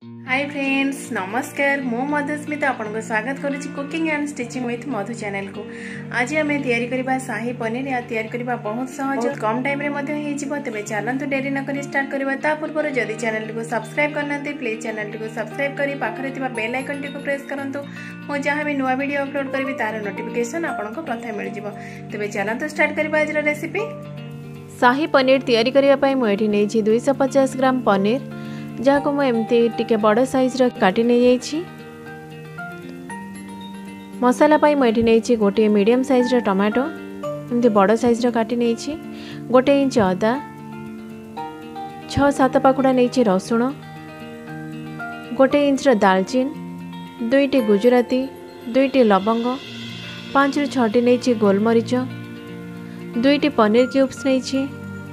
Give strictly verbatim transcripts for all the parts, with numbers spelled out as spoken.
Hi friends नमस्कार मु मधुस्मिता आपन को स्वागत करुच्ची cooking and stitching with Madhu channel को। आज आम तैयारी करबा शाही पनीर या तैयारी करबा बहुत सहज बहुत कम टाइम रे मध्ये हे जिवो। तबे चलंतु देरी न करी स्टार्ट करबा। ता पूर्व जदि चैनल को सब्सक्राइब करनाते प्लीज चैनल को सब्सक्राइब करी पाखरे थिबा बेल आइकन टी को प्रेस करंतु। मो जहां भी नुवा वीडियो अपलोड करबी तार नोटिफिकेशन आपन को प्रथम मिल जिवो। तबे चलंतु स्टार्ट करबा आज रेसिपी। शाही पनीर तैयारी करबा पई मो एठी नै छी दो सौ पचास ग्राम पनीर, जहाँ को एमती टिके बड़ साइज रो काटी नै जाइछि। मसाला पाई मैं नहीं गोटे मीडियम साइज रो टमाटो एमती बड़ साइज रो काटी नहीं, गोटे इंच अदा, छह सात पाखुड़ा नहीं रसुण, गोटे इंच रो दालचीन, दुईटी गुजराती, दुईटी लवंग, पाँच रु छटी नहीं गोलमरीच, दुईटी पनीर क्यूब्स नहीं,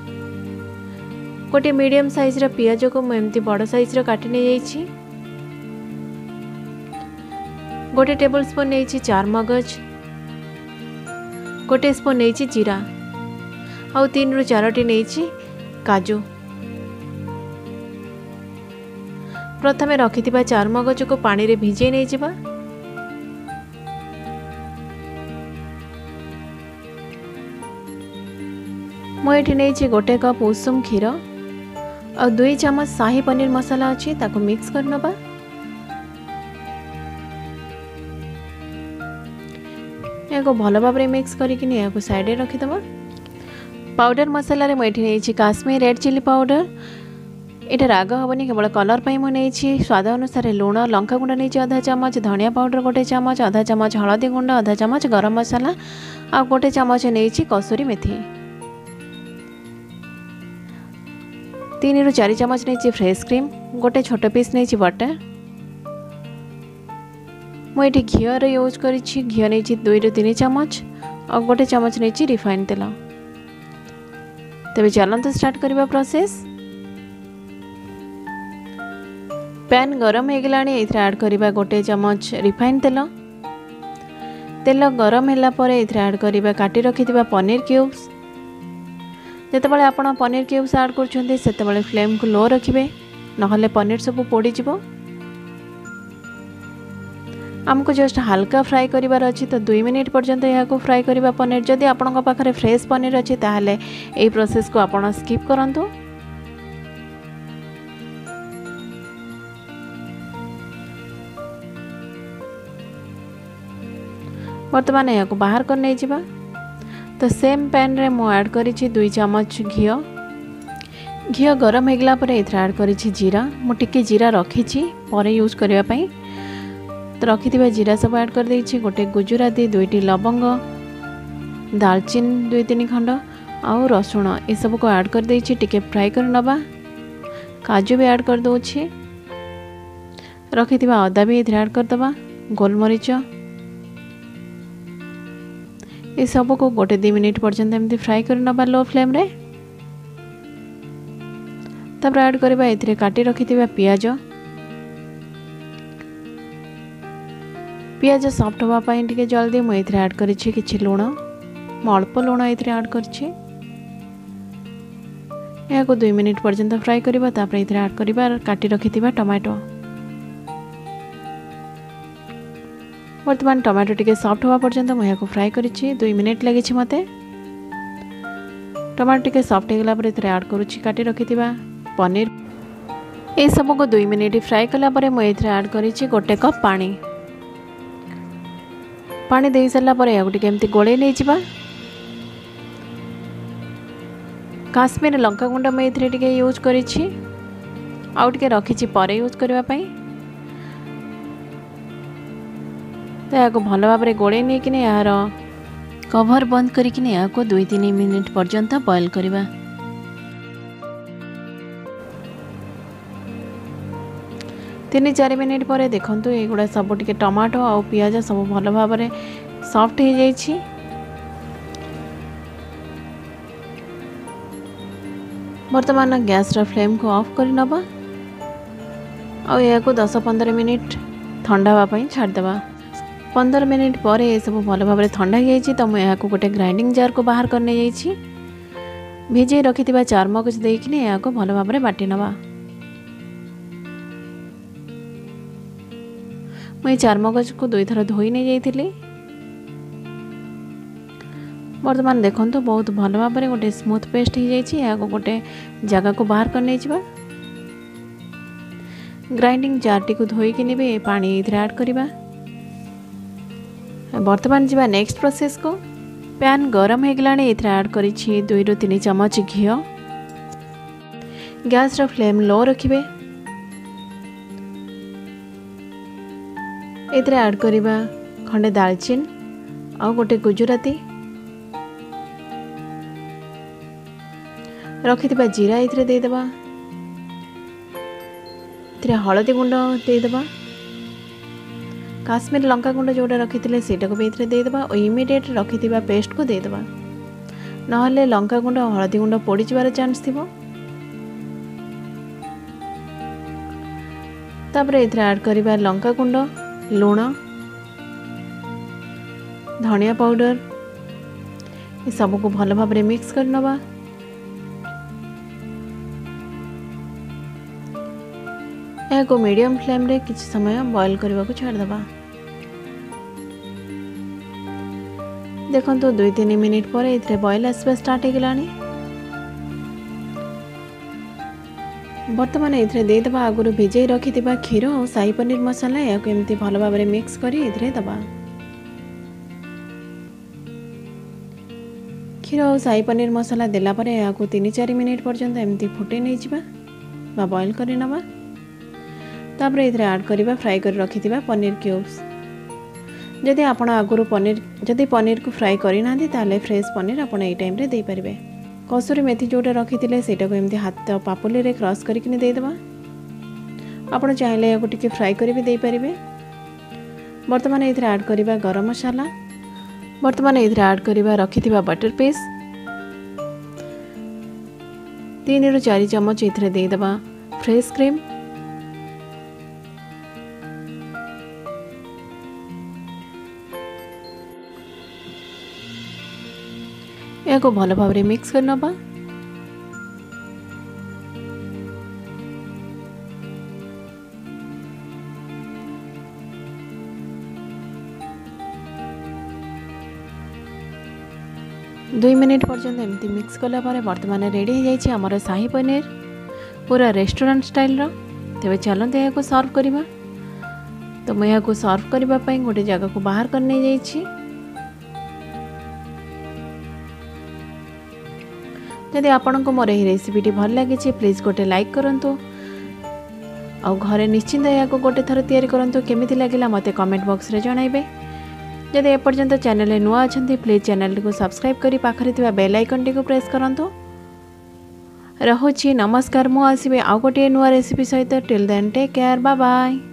गोटे मीडियम साइज रो पियाज को एमती बड़ साइज रो काटी नै जाइछि, गोटे टेबल स्पून नहीं चार मगज, गोटे स्पून नहीं जीरा आउ तीन रु चारोटी नहीं काजू। प्रथमे रखिथिबा चार मगज को पानी रे भिजे नै जिबा। मो एठी नहीं गोटे कप उषुम क्षीर और दुई चम्मच शाही पनीर मसाला अच्छी ताको मिक्स कर नबा। याको भल भाव मिक्स करके याको साइड रे रखी दबा। पाउडर मसाला रे मैं नहीं काश्मीर रेड चिली पाउडर, एटा राग हेनी केवल कलर पाई मुझे नहीं स्वाद अनुसार लुण, लंका गुंड नहीं आधा चम्मच, धनिया पाउडर गोटे चम्मच, आधा चम्मच हलदी गुंड, आधा चम्मच गरम मसाला आ गोटे चम्मच नहीं कसूरी मेथी, तीन रु चार चम्मच नहीं फ्रेश क्रीम, गोटे छोट पीस नहीं बटर। मुझे घीर यूज कर घी नहीं दुई रु तीन चम्मच और गोटे चम्मच नहीं रिफाइन तेल। तेज चलते स्टार्ट करवा प्रोसेस। पैन गरम हो गला ऐड करवा गोटे चम्मच रिफाइन तेल। तेल गरम होगापर ऐड करवा काटी रखि पनीर क्यूब्स। जितेबाला आप पनीर क्यूब्स ऐड कर फ्लेम को लो रखिए, नहले पनीर सब पोड़ी जीवो। आमको जस्ट हल्का फ्राई करिवार अछि तो दुई मिनिट पर्यंत यहाँ फ्राई करवा पनीर। जदि आपन पाखरे फ्रेश पनीर अच्छी ताहले ए प्रोसेस को आपण स्किप करंतु। वर्तमान यहाँ बाहर कर नहीं जिबा। तो सेम पैन रे मो ऐड करिछि दुई चम्मच घी। घी गरम हो गला पर एथरा ऐड करिछि जीरा। मो टिके जीरा रखिछि परे यूज करबा पई, तो रखिथिबा जीरा सब ऐड कर देछि। गोटे गुजराती, दुईटी लवंग, दालचीन दुई तीन खंड आउ रसुण ए सब को ऐड कर देछि। टिके फ्राई कर नबा। काजू भी ऐड कर दोछि। रखिथिबा अदा भी एथरा ऐड कर दबा। गोलमरीच ये सब को गोटे दी मिनिट पर्यंत एमती फ्राई कर नबा लो फ्लेम रे। तब ऐड करबा एथिरे काटी रखिथिबा पियाज। पियाज सॉफ्ट होबा पई टिके जल्दी मु एथिरे ऐड करिछि किछि लूण। मु अल्प लूण एथिरे ऐड करछि। या को दो मिनिट पर्यंत फ्राई करबा। तापर एथिरे ऐड करबा काटी रखिथिबा टमाटो। वर्तमान टमाटो टिके सॉफ्ट होबा पर्यंत मु याको फ्राई करिछि। दुई मिनिट लागिछि मते। टमाटो टिके सॉफ्ट हेगला पर एथिरे ऐड करूछि काटी रखिथिबा पनीर। ए सब को दुई मिनिट फ्राई कला पर मु एथिरे ऐड करिछि गोटे कप पानी। पानी दे सारा पर या टिके एमती गोळे नै जिबा। काश्मीर लंका गुंड मैं एथिरे टिके यूज करिछि आउ टिके रखिछि परे यूज करबा पई। तो या भल भाव में गोड़े नहीं कि यार कवर बंद करके या दुई तीन मिनिट पर्यंत बॉयल करवा। तीन चार मिनिट पर देखंतु एगुड़ा सब टिके टमाटो आ पियाज सब भल भाव में सॉफ्ट हो जाइछि। वर्तमान गैस रा फ्लेम को ऑफ कर नबा आ या दस पंद्रह मिनिट ठंडा हवा पई छाड़ देबा। पंद्रह मिनिट पर ये सब भल भाव में ठंडा हो जाइछि। तो मुझे गोटे ग्राइंडिंग जार को बाहर करने जाइछि। भिजे रखिथिबा चार मगज देकिने या को भल भाव में बाटी नबा। मुझे चारमगज को दुई थर धोई नहीं जाइली। बर्तमान देखो तो बहुत भल भाव में गोटे स्मूथ पेस्ट हो जाए। गोटे जगह को बाहर कर नहीं जावा। ग्राइंडिंग जार टी को धोईकी भी पानी इधर ऐड करवा। बर्तमान जावा नेक्स्ट प्रोसेस को। पैन गरम हो गला इधर ऐड करी दुई रु तीन चमच घी। गैस रो फ्लेम लो रखिए। इधर ऐड करवा खंडे दालचीन आ गोटे गुजराती रखिथिबा जीरा इधर देदेबा। इधर हलदी गुंड देदेबा। काश्मीर लंका गुंड जोटा रखी से भी इधर देदेबा और इमिडिएट रखिथिबा पेस्ट को देदेबा। नहले लंका गुंड और हलदी गुंड पोड़ी जाबार चांस थिबो। तापरे इधर ऐड करबा लंका गुंड, लूण, धनिया पाउडर ये सब को भल भाव में मिक्स कर नवा। यह को मीडियम फ्लेम रे किछ समय बॉईल करने को छाड़ दबा। देखो तो दुई तीन मिनिट पर इधर बॉईल आसवा स्टार्ट हो गलानी। बर्तमान इधर देदेबा आगुरी भिजई रखि क्षीर और शाही पनीर मसाला। या एमती भल भाव में मिक्स करी इधर दबा। क्षीर और शाही पनीर मसाला देला परे या तीन चार मिनिट पर्यंत एमती फुटे नहीं जिबा बा बॉईल करी नबा। तापरे इधर ऐड करबा फ्राई कर रखिथिबा पनीर क्यूब्स। जदि आपण आगुरु पनीर जदि पनीर को फ्राई करि नांदी ताले फ्रेश पनीर आपण एई टाइम रे देई परिबे। कसुरी मेथी जोटा रखिथिले सेटा को एमती हाथ पापुली रे क्रॉस करिकने देई देबा। आपण चाहिले याको टिके फ्राई करि भी देई परिबे। वर्तमान इधर ऐड करबा गरम मसाला। वर्तमान इधर ऐड करबा रखिथिबा बटर पीस। तीन रु चार चम्मच इधर देई देबा फ्रेश क्रीम। या को भल भाव में मिक्स कर नबा। दुई मिनिट पर्यंत एमती मिक्स कला पर वर्तमान रेडी हो जाइए आमर शाही पनीर पूरा रेस्टोरेंट स्टाइल रो। तेबे चलते या को सर्व करबा। तो मैं या को सर्व करबा पई गोटे जगह को बाहर कर नहीं जाइए। जदि आपण को मोर यह रेसिपीटी भल लगी प्लीज गोटे लाइक करंतु और घरे निश्चिंत या गोटे थर तैयारी करंतु। केमिति लागिला मते कमेंट बॉक्स रे जणाइबे। जदि एपर्यंत चैनल नुआ अछंती प्लीज चैनल को सब्सक्राइब करी पाखरे थिबा बेल आइकन टी को प्रेस करंतु। रहुछि नमस्कार। मु आसीबे आ गोटे नुआ रेसिपी सहित। Till then take care bye bye.